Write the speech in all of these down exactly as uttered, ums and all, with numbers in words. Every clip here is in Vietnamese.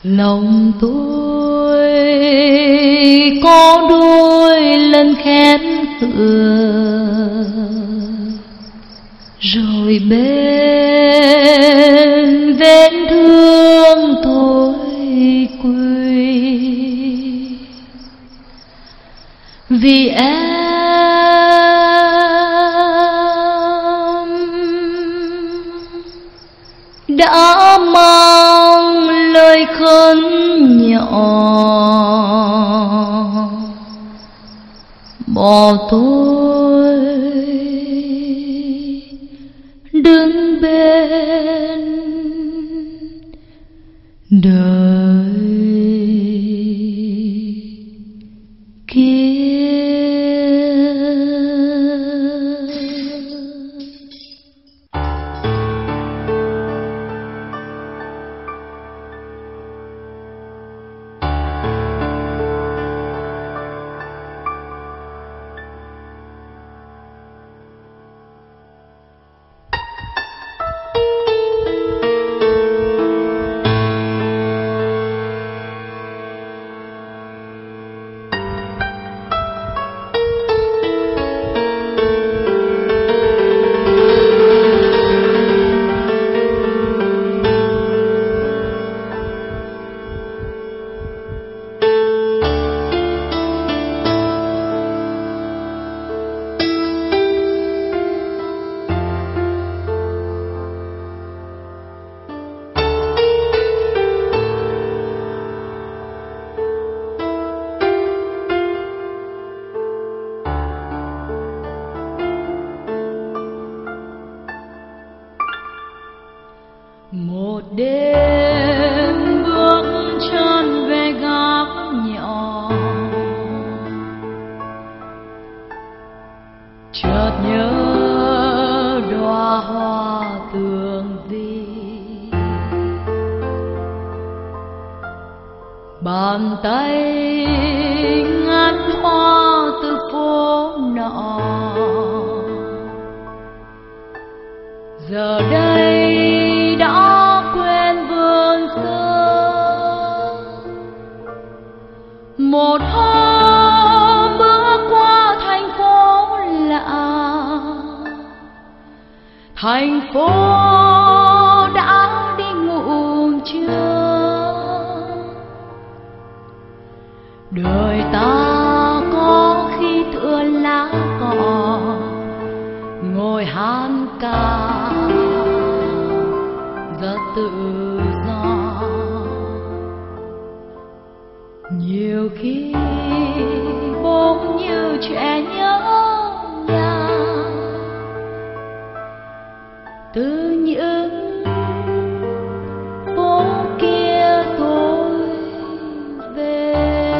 Lòng tôi có đôi lần khét tựa, rồi bên vết thương tôi quy. Vì em đã mang lời khấn nhỏ bỏ tôi đứng bên đời kia. Một đêm bước chân về góc nhỏ, chợt nhớ đóa hoa tường vi. Bàn tay ngắt hoa từ phố nọ, giờ đây đã quên vườn xưa. Một hôm bước qua thành phố lạ, thành phố đã đi ngủ chưa. Đời ta có khi tựa lá cỏ, ngồi hát ca rất tự do. Nhiều khi bỗng như trẻ nhớ nhà, từ những phố kia tôi về.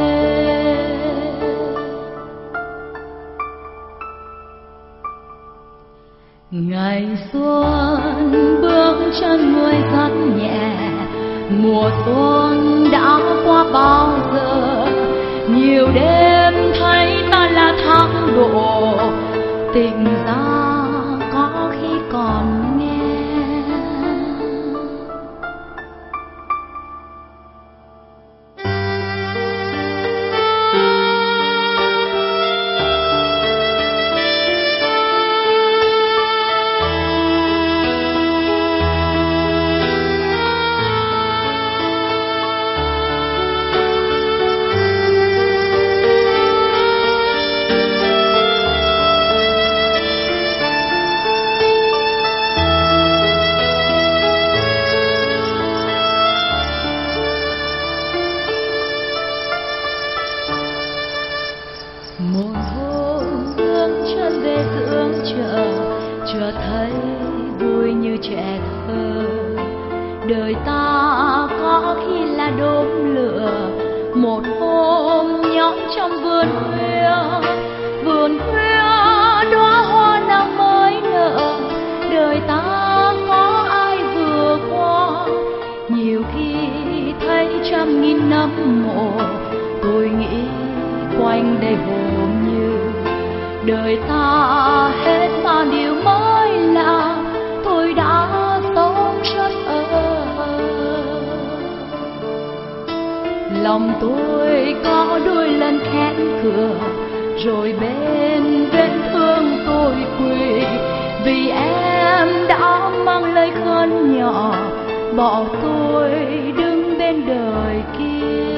Ngày xuân bước chân người rất nhẹ, mùa xuân đã qua bao giờ. Nhiều đêm thấy ta là thác đổ, tình ra có khi còn nghe. Một hôm bước chân về giữa chợ, chợt thấy vui như trẻ thơ. Đời ta có khi là đốm lửa, một hôm nhóm trong vườn khuya. Vườn khuya đóa hoa năm mới nở, đời ta có ai vừa qua. Nhiều khi thấy trăm nghìn năm mộ, tôi nghĩ quanh đây hồn như đời ta hết mà điều mới lạ. Tôi đã sống rất ở lòng tôi có đôi lần khép cửa, rồi bên vết thương tôi quỳ, vì em đã mang lời khấn nhỏ bỏ tôi đứng bên đời kia.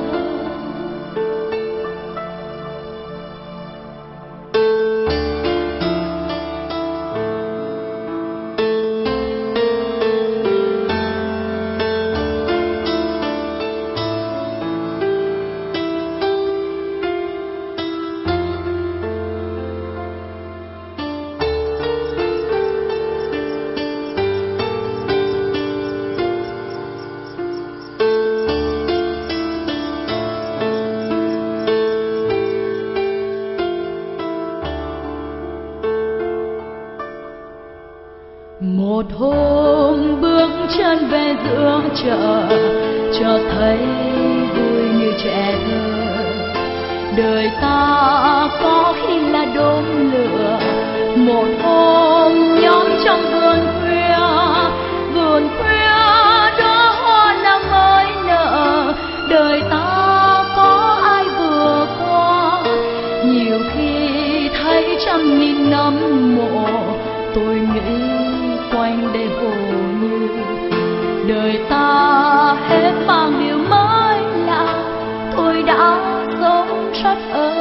Một hôm bước chân về giữa chợ, chợt thấy vui như trẻ thơ. Đời ta có khi là đốm lửa. Một hôm nhóm trong vườn khuya, vườn khuya đó hoa năm mới nở. Đời ta có ai vừa qua, nhiều khi thấy trăm nghìn năm mộ. Tôi nghĩ quanh đây hồ như đời ta hết bao điều mới lạ, tôi đã sống rất ơ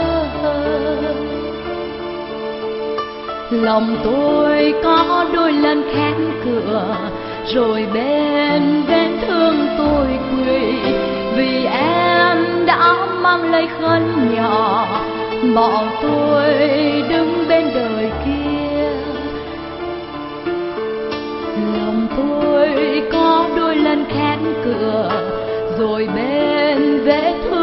lòng tôi có đôi lần khép cửa, rồi bên vết thương tôi quỳ, vì em đã mang lời khấn nhỏ bỏ tôi đứng bên đời kia. Lòng tôi có đôi lần khép cửa, rồi bên vết thương